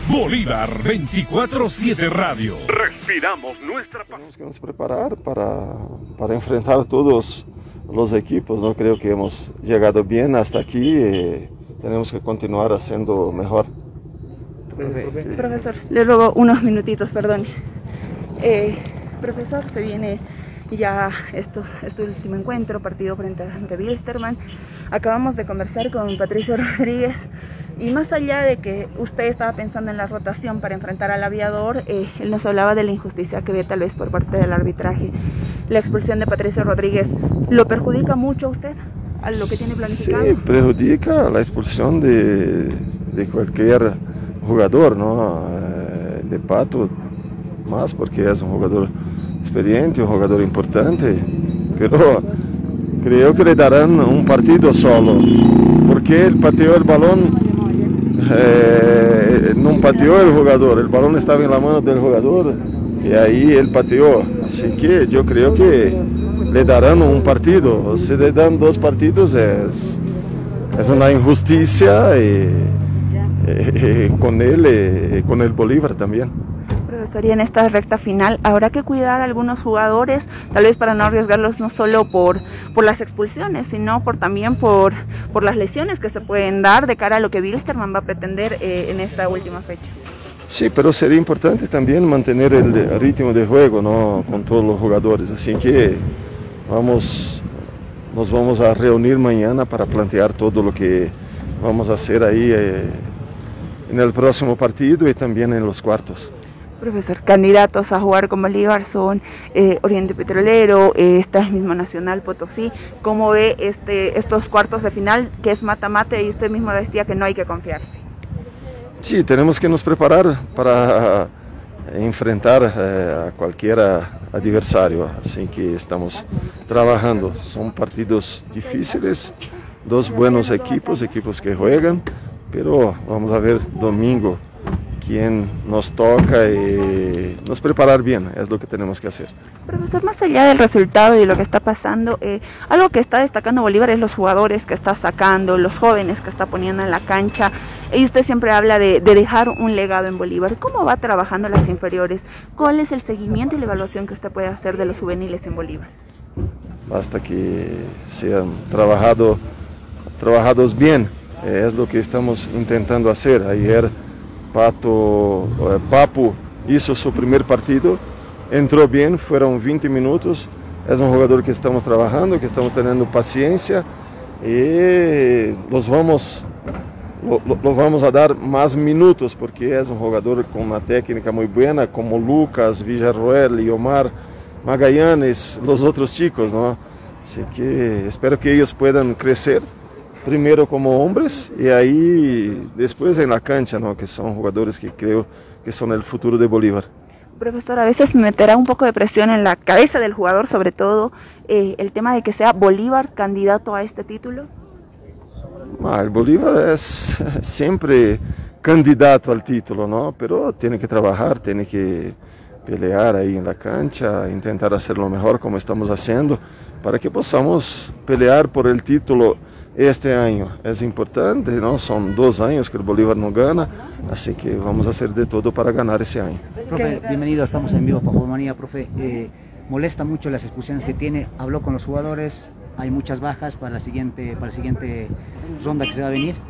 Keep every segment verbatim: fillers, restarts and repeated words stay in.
Bolívar veinticuatro siete Radio. Respiramos nuestra paz. Tenemos que nos preparar para, para enfrentar todos los equipos, ¿no? Creo que hemos llegado bien hasta aquí y tenemos que continuar haciendo mejor. Profesor, le robo unos minutitos, perdón. Eh, profesor, se viene ya estos, este último encuentro, partido frente a Wilstermann. Acabamos de conversar con Patricio Rodríguez y más allá de que usted estaba pensando en la rotación para enfrentar al Aviador, eh, él nos hablaba de la injusticia que ve tal vez por parte del arbitraje. La expulsión de Patricio Rodríguez, ¿lo perjudica mucho a usted, a lo que tiene planificado? Sí, perjudica la expulsión de, de cualquier jugador, ¿no? De Pato, más porque es un jugador experiente, un jugador importante, pero creo que le darán un partido solo, porque él pateó el balón, eh, no pateó el jugador, el balón estaba en la mano del jugador y ahí él pateó, así que yo creo que le darán un partido. Si le dan dos partidos es, es una injusticia y, y, y con él y con el Bolívar también. Profesor, y en esta recta final habrá que cuidar a algunos jugadores, tal vez para no arriesgarlos no solo por, por las expulsiones, sino por también por, por las lesiones que se pueden dar de cara a lo que Wilstermann va a pretender eh, en esta última fecha. Sí, pero sería importante también mantener el ritmo de juego, ¿no? Con todos los jugadores, así que vamos, nos vamos a reunir mañana para plantear todo lo que vamos a hacer ahí eh, en el próximo partido y también en los cuartos. Profesor, candidatos a jugar con Bolívar son eh, Oriente Petrolero, eh, esta misma Nacional Potosí. ¿Cómo ve este, estos cuartos de final, que es mata-mata, y usted mismo decía que no hay que confiarse? Sí, tenemos que nos preparar para enfrentar eh, a cualquier adversario, así que estamos trabajando. Son partidos difíciles, dos buenos equipos, equipos que juegan, pero vamos a ver domingo quién nos toca y nos preparar bien, es lo que tenemos que hacer. Profesor, más allá del resultado y de lo que está pasando, eh, algo que está destacando Bolívar es los jugadores que está sacando, los jóvenes que está poniendo en la cancha, y usted siempre habla de, de dejar un legado en Bolívar. ¿Cómo va trabajando las inferiores? ¿Cuál es el seguimiento y la evaluación que usted puede hacer de los juveniles en Bolívar? Basta que sean trabajado, trabajados bien, eh, es lo que estamos intentando hacer. Ayer Pato, eh, Papu hizo su primer partido, entró bien, fueron veinte minutos, es un jugador que estamos trabajando, que estamos teniendo paciencia y los vamos, lo, lo vamos a dar más minutos porque es un jugador con una técnica muy buena, como Lucas, Villarroel y Omar Magallanes, los otros chicos, ¿no? Así que espero que ellos puedan crecer. Primero como hombres y ahí después en la cancha, ¿no? Que son jugadores que creo que son el futuro de Bolívar. Profesor, a veces meterá un poco de presión en la cabeza del jugador, sobre todo eh, el tema de que sea Bolívar candidato a este título. Ah, el Bolívar es siempre candidato al título, ¿no? Pero tiene que trabajar, tiene que pelear ahí en la cancha, intentar hacerlo mejor como estamos haciendo, para que podamos pelear por el título este año. Es importante, ¿no? Son dos años que el Bolívar no gana, así que vamos a hacer de todo para ganar ese año. Profe, bienvenido, estamos en vivo para Futbolmanía. Profe, eh, molesta mucho las expulsiones que tiene, habló con los jugadores, hay muchas bajas para la siguiente, para la siguiente ronda que se va a venir.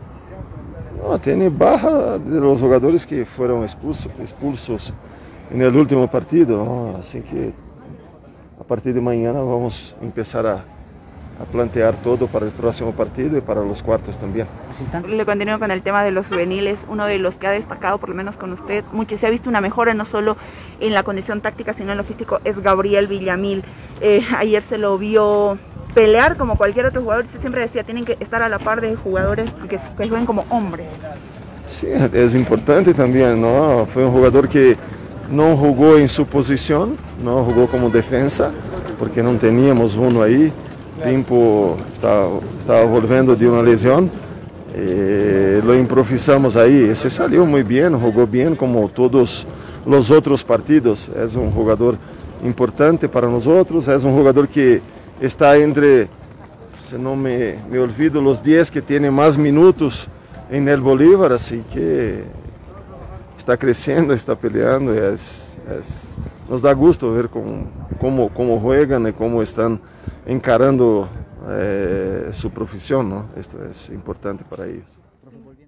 No, tiene baja de los jugadores que fueron expulsos, expulsos en el último partido, ¿no? Así que a partir de mañana vamos a empezar a a plantear todo para el próximo partido y para los cuartos también. Le continúo con el tema de los juveniles, uno de los que ha destacado, por lo menos con usted, mucho, se ha visto una mejora no solo en la condición táctica, sino en lo físico, es Gabriel Villamil. Eh, ayer se lo vio pelear como cualquier otro jugador, usted siempre decía, tienen que estar a la par de jugadores que, que jueguen como hombres. Sí, es importante también, ¿no? Fue un jugador que no jugó en su posición, no jugó como defensa, porque no teníamos uno ahí. Pimpo estaba, estaba volviendo de una lesión, eh, lo improvisamos ahí, se salió muy bien, jugó bien como todos los otros partidos, es un jugador importante para nosotros, es un jugador que está entre, si no me, me olvido, los diez que tiene más minutos en el Bolívar, así que está creciendo, está peleando, y es, es, nos da gusto ver cómo, cómo, cómo juegan y cómo están encarando eh, su profesión, ¿no? Esto es importante para ellos.